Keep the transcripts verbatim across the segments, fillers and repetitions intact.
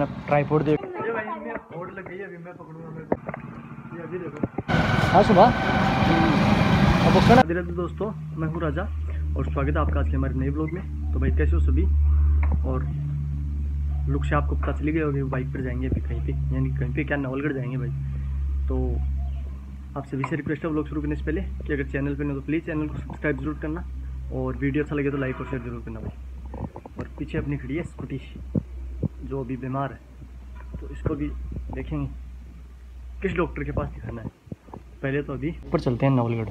अपना ट्राइपॉड देख। ये भाई मैं होड़ लग गई है, अभी मैं पकड़ूंगा मेरे को। ये अभी देखो। हाँ सुबह अब उसका ना दोस्तों, मैं हूँ राजा और स्वागत है आपका आज के हमारे नए ब्लॉग में। तो भाई कैसे हो सभी, और लुक से आपको पता चली गई होगी बाइक पर जाएंगे अभी कहीं पे, यानी कहीं पे क्या नवलगढ़ जाएंगे भाई। तो आप सभी से रिक्वेस्ट है ब्लॉग शुरू करने से पहले कि अगर चैनल पर नहीं तो प्लीज़ चैनल को सब्सक्राइब जरूर करना, और वीडियो अच्छा लगे तो लाइक और शेयर जरूर करना भाई। और पीछे अपनी खड़ी है स्कूटी जो अभी बीमार है, तो इसको भी देखेंगे किस डॉक्टर के पास दिखाना है। पहले तो अभी ऊपर चलते हैं नवलगढ़।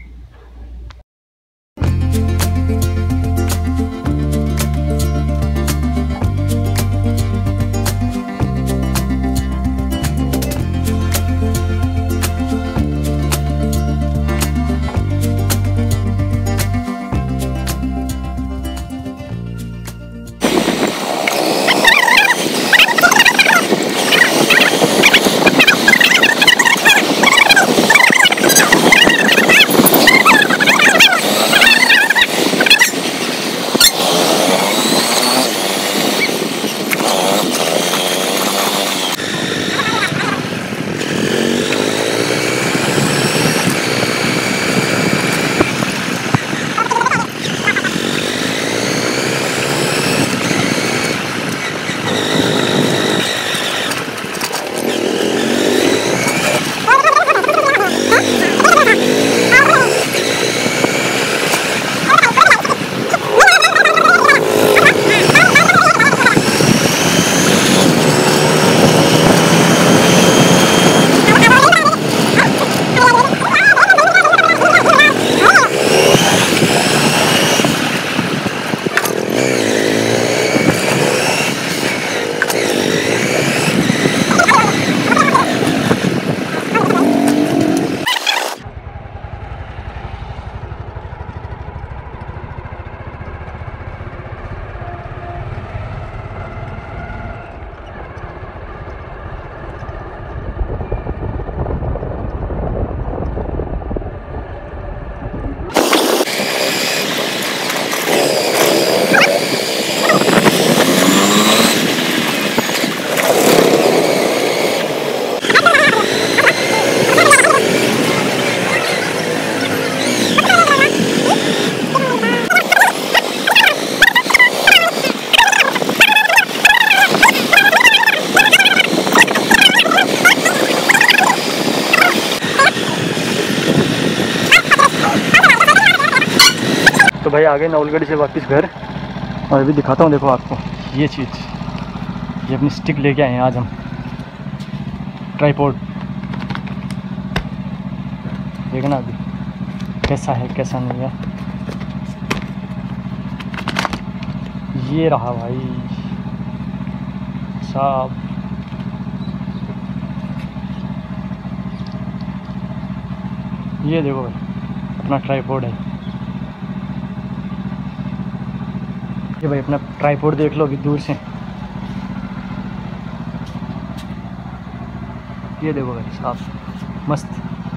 तो भाई आ गए नवलगढ़ से वापस घर, और अभी दिखाता हूँ देखो आपको ये चीज़। ये अपनी स्टिक लेके आए हैं आज हम, ट्राइपॉड। देखना अभी कैसा है कैसा नहीं है। ये रहा भाई साहब, ये देखो भाई अपना ट्राइपॉड है। ये भाई अपना ट्राइपॉड देख लो अभी दूर से। ये देखो भाई साफ मस्त।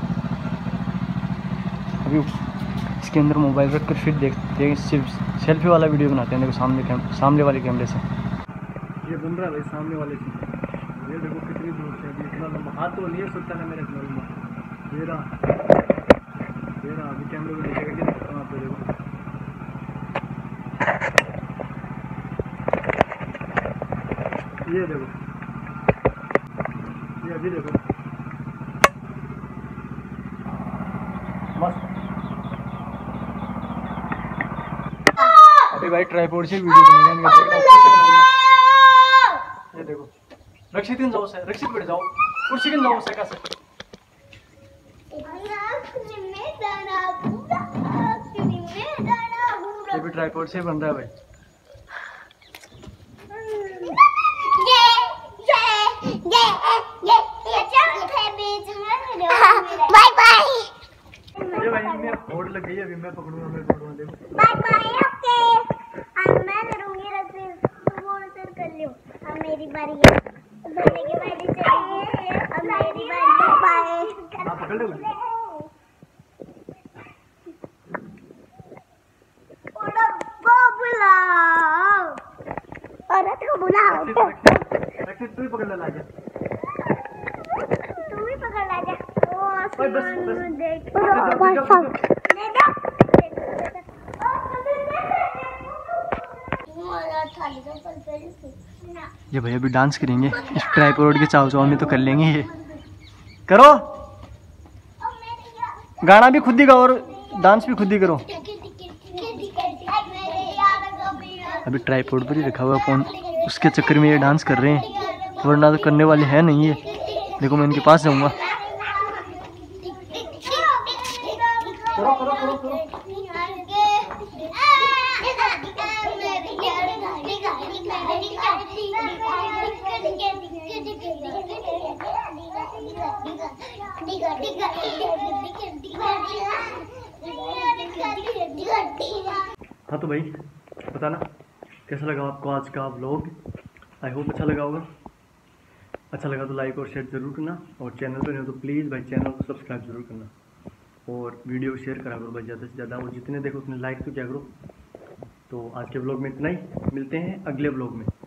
अभी इसके अंदर मोबाइल रख कर फिर देखते हैं, सिर्फ सेल्फी वाला वीडियो बनाते हैं। देखो सामने कैम सामने वाले कैमरे से ये बन रहा है भाई, सामने वाले से। ये देखो कितनी दूर से, अभी इतना लंबा हाथ तो नहीं है सकता ना मेरे इतना लंबा। ये रहा ये रहा अभी कैमरे को देखेगा कि दिखाता हूँ आपको। देखो ये देखो, ये अभी देखो मस्त। अभी भाई ट्राइपॉड से वीडियो बनेगा। ये देखो रक्षित जाओ से, रक्षित बैठ जाओ, कुर्सी के जाओ से कैसे। ये भी ट्राइपॉड से बन रहा है भाई। Bye bye. ये भाई मैं होड़ लग गई है, अभी मैं पकड़ूंगा मैं पकड़ूंगा देखो। बाय बाय ओके, अब मैं करूंगी रस्सी, तुम वो सर कर लियो। अब मेरी बारी है, धोने की बारी चली है, अब मेरी बारी। बाय आप पकड़ लो। और को बुलाओ, औरत को बुलाओ। प्रैक्टिस तू ही पकड़ ला जा, तू भी पकड़ ला जा। ओ ओए बस आसमान बस में देख। बस, बस, बस। दे दो। मोरा थाली का पल पे रुकी ना। ये भैया भी डांस करेंगे इस ट्राइपॉड के चाव चाव में, तो कर लेंगे ये। करो, गाना भी खुद ही गाओ और डांस भी खुद ही करो। अभी ट्राइपॉड पर ही रखा हुआ फोन, उसके चक्कर में ये डांस कर रहे हैं, वरना तो करने वाले हैं नहीं ये। देखो मैं इनके पास जाऊंगा। करो करो करो करो। हाँ तो भाई बताना कैसा लगा आपको आज का व्लॉग। आई होप अच्छा लगा होगा। अच्छा लगा तो लाइक और शेयर ज़रूर करना, और चैनल पर नहीं हो तो प्लीज़ भाई चैनल को सब्सक्राइब जरूर करना, और वीडियो शेयर करा करो भाई ज़्यादा से ज़्यादा, और जितने देखो उतने लाइक तो क्या करो। तो आज के व्लॉग में इतना ही, मिलते हैं अगले व्लॉग में।